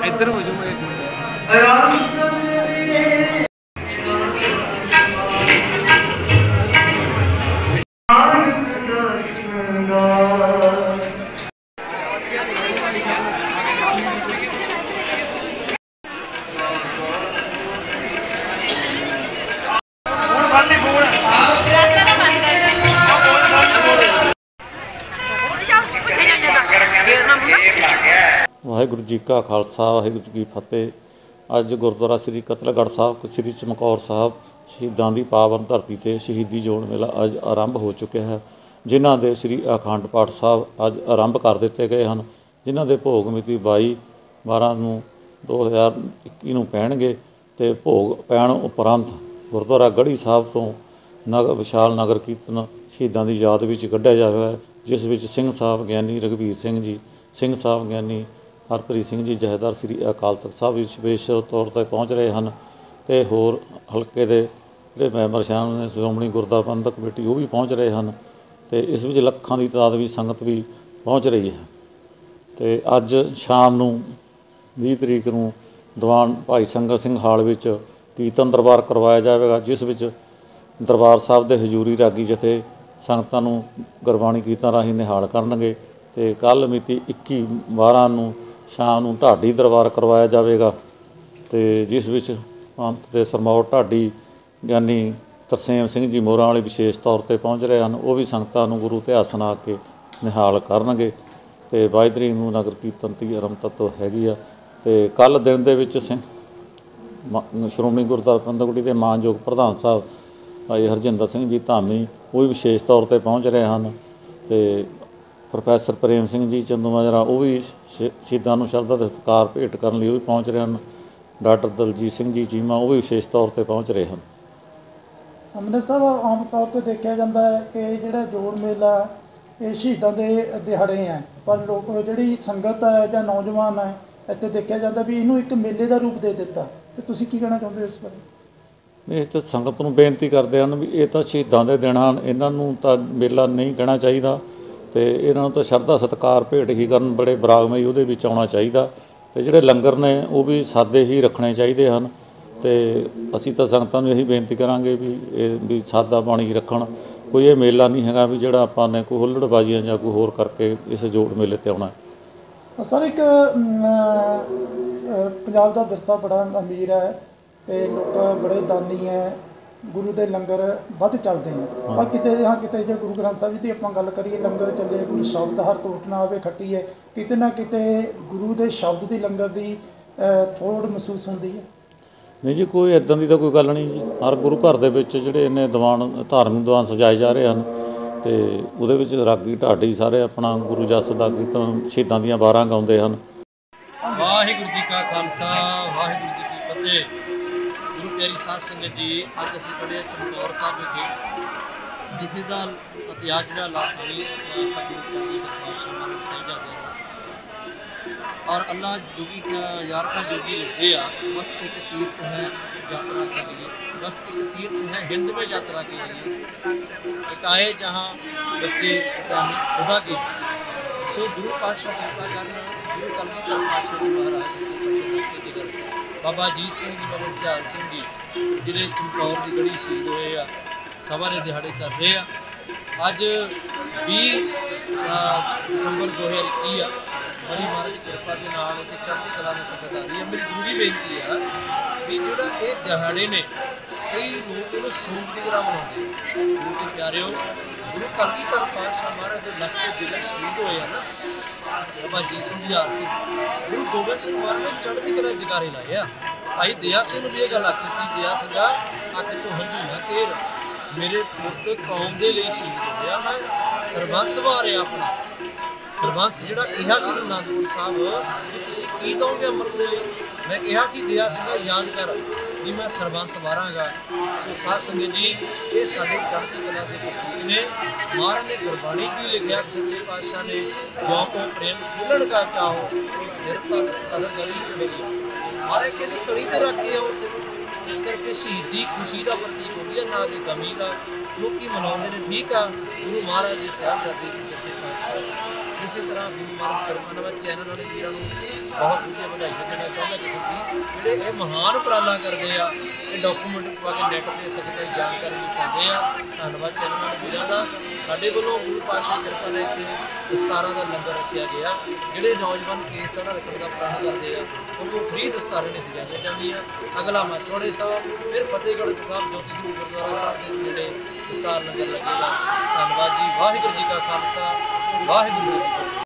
ਇੱਧਰ ਹੋ ਜਾਓ ਇੱਕ ਮਿੰਟ। वाहिगुरू जी का खालसा वाहिगुरू जी की फतेह। अज गुरुद्वारा श्री कतलगढ़ साहब श्री चमकौर साहब शहीदों की पावन धरती से शहीदी जोड़ मेला अज आरंभ हो चुका है, जिन्हों के श्री अखंड पाठ साहब अज आरंभ कर दिते गए हैं, जिन्हों के भोग मिति 22/12/2021 पैणगे तो भोग पैण उपरंत गुरुद्वारा गढ़ी साहब तो विशाल नगर कीर्तन शहीदों की याद में कढ़िया जाएगा, जिस विच सिंह साहब ज्ञानी रघुवीर सिंह जी, सिंह साहब ज्ञानी हरप्रीत सिंह जी जहदार श्री अकाल तख्त साहब विशेष तौर पर पहुँच रहे हैं तो होर हल्के के जोड़े मैंबर शामिल ने श्रोमणी गुरुद्वारा प्रबंधक कमेटी वो भी पहुँच रहे हैं तो इस विच लखां की तादाद भी संगत भी पहुँच रही है। तो अज शाम नूं 20 तरीक नूं दीवान भाई संगत सिंह हाल विच कीर्तन दरबार करवाया जाएगा, जिस विच दरबार साहब के हजूरी रागी जथे संगतां नूं गुरबाणी कीर्तन राही निहाल करनगे। तो कल मिति 21/12 नूं शाम नूं ढाडी दरबार करवाया जाएगा, तो जिस विच पंत के सरमौर ढाडी ज्ञानी तरसेम सिंह जी मोरां वाले विशेष तौर पर पहुँच रहे हैं, वो भी संगतां नूं गुरु इतिहास सुना के निहाल करनगे। तो 22 तरीक नूं नगर कीर्तन की आरंभता तो हैगी आ। तो कल दिन दे विच श्रोमणी गुरुद्वारा प्रबंधक कमेटी के मानयोग प्रधान साहब भाई हरजिंदर सिंह जी धामी वो भी विशेष तौर पर पहुँच रहे हैं, तो प्रोफैसर प्रेम सिंह जी चंदूमाजरा वो भी शहीदों को शरधा ते सत्कार भेंट करने लिए भी पहुँच रहे हैं, डॉक्टर दलजीत सिंह जी चीमा वो भी विशेष तौर पर पहुँच रहे हैं। अमृत साहब आम तौर पर देखा जाता है कि जो जोड़ मेला ये शहीदों के दिहाड़े हैं, पर लोग जी संगत है या नौजवान है इतने देखा जाता भी इनू एक मेले का रूप दे दिता, तो तुसीं की कहना चाहते हो इस बारे? ये तो संगत नूं बेनती करते हैं भी ये तो शहीदों के दिन हैं, इन्हों तो मेला नहीं कहना चाहिए, तो इन्हों तो शरधा सत्कार भेंट ही करन बड़े बरागमई वो आना चाहिए, तो जोड़े लंगर ने वो भी सादे ही रखने चाहिए हैं। तो असी तो संगतां नूं यही बेनती करांगे भी सादा पानी रखण, कोई ये मेला नहीं है भी जोड़ा आपां ने कोई हुल्लड़बाजियां जां कोई होर करके इस जोड़ मेले ते आउणा। सर एक पंजाब का विरसा बड़ा अमीर है, तो लोग बड़े दानी है, गुरु के लंगर वध चलते हैं, पर किते हाँ किते जो गुरु ग्रंथ साहब जी की आपां गल करिए लंगर चले गुरु शब्द हर टोट ना आवे खट्टी है, किते ना किते गुरु के शब्द की लंगर की थोड़ महसूस होती है। नहीं जी कोई इदां दी तां कोई गल नहीं जी, हर गुरु घर दे विच जिहड़े इन्ने दीवान धार्मिक दीवान सजाए जा रहे हैं, तो उहदे विच रागी ढाडी सारे अपना गुरु जस दा कीर्तन शहीदां दीयां वारां गाउंदे हन। वाहिगुरू जी का खालसा वाहिगुरू जी की फतेह। गुरु प्यारी साध संगत जी, अज असीं खड़े चमकौर साहब विखे जिथे दा इतिहास जिहड़ा लासानी इतिहास है गुरु प्यारी पातशाह महाराज साहिबजादे दा और अल्लाह जोगी का यारखा जोगी लिखे आ, बस एक तीर्थ है यात्रा के लिए, बस एक तीर्थ है हिंद में यात्रा के लिए, एक आए जहाँ बच्चे खुदा के। सो गुरु पातशाह कृपा करना, गुरु कलगीधर पातशाह महाराज बाबा अजीत सिंह जी, बाबा जुझार सिंह जी जिहड़े चमकौर की गढ़ी शहीद होए आ, सभा के दिहाड़े चल रहे आ। अज 20 दिसंबर 2021 आ, बड़ी महाराज की कृपा के नाल ते चढ़ती कला में संगत आ रही है। मेरी जरूरी बेनती है भी जोड़ा ये दिहाड़े ने कई लोग इन्हों सूट की तरह मनाते हैं। गुरु के प्यारिओ, गुरु कलगीधर पातशाह महाराज के लख के जिले शहीद होए हैं ना, बाबा अजीत सिंह जुझार सिंह, गुरु गोबिंद सिंह महाराज ने चढ़ती कला जगारे लाए। भाई दया सिंह भी यह गल आखी सी, दया सिंह अख तो हंझू ना घेर, मेरे पुत कौम के लिए शहीद होया, मैं सरबंस वारिया अपना सरबंस जिहड़ा कहा सी आनंदपुर साहब कि तुसीं की दोगे अमृत के लिए, मैं कहा सी दया सिंह याद कर भी मैं सरबंस वारांगा। सो साध संगत जी, ये साडे चढ़ती कला के प्रतीक ने। महाराज ने गुरबाणी भी लिखा, सच्चे पातशाह ने, जो तो प्रेम खुलण का चाहो तो सिर पर कर गली मेरी, महाराज कहते कड़ी ते रख के आओ सिर, इस करके शहीदी खुशी का प्रतीक होती है, ना कि गमी का। लोग मनाते हैं, ठीक आ, गुरु महाराज जी साहबजादे सच्चे पातशाह ਇਸੇ ਤਰ੍ਹਾਂ ਗੁਰੂ ਮਹਾਰਾਜ ਕਿਰਪਾ ਚੈਨਲ ਵਾਲੇ ਵੀਰਾਂ ਨੂੰ ਬਹੁਤ ਵਧੀਆ ਵਧਾਈਆਂ ਦੇਣਾ ਚਾਹੁੰਦਾ ਕਿਸਮ ਦੀ, ਜਿਹੜੇ ਇਹ ਮਹਾਨ ਉਪਰਾਲਾ ਕਰਦੇ ਆ, ਇਹ ਡਾਕੂਮੈਂਟ ਪਾ ਕੇ ਨੈੱਟ 'ਤੇ ਸੰਗਤਾਂ ਦੀ ਜਾਣਕਾਰੀ ਵੀ ਪਾਉਂਦੇ ਆ। ਧੰਨਵਾਦ ਚੈਨਲ ਵਾਲੇ ਵੀਰਾਂ ਦਾ। ਸਾਡੇ ਵੱਲੋਂ ਗੁਰੂ ਪਾਤਸ਼ਾਹ ਦੀ ਕਿਰਪਾ ਨਾਲ ਇੱਥੇ ਦਸਤਾਰਾਂ ਦਾ ਲੰਗਰ ਰੱਖਿਆ ਗਿਆ। ਜਿਹੜੇ ਨੌਜਵਾਨ ਕੀਰਤਨ ਰੱਖਣ ਦਾ ਪ੍ਰਣ ਕਰਦੇ ਆ ਉਹਨੂੰ ਫ੍ਰੀ ਦਸਤਾਰਾਂ ਨੇ ਸਜਾਈਆਂ ਜਾਂਦੀਆਂ। ਅਗਲਾ ਮਾਚੋੜੇ ਸਾਹਿਬ, ਫਿਰ ਫਤਿਹਗੜ੍ਹ ਸਾਹਿਬ ਜੋਤੀ ਸਰੂਪ ਗੁਰਦੁਆਰਾ ਸਾਹਿਬ ਦੇ ਨੇੜੇ ਦਸਤਾਰ ਲੰਗਰ ਲੱਗੇਗਾ। ਧੰਨਵਾਦ ਜੀ। ਵਾਹਿਗੁਰੂ ਜੀ ਕਾ ਖਾਲਸਾ, ਵਾਹਿਗੁਰੂ ਜੀ ਕੀ ਫਤਿਹ।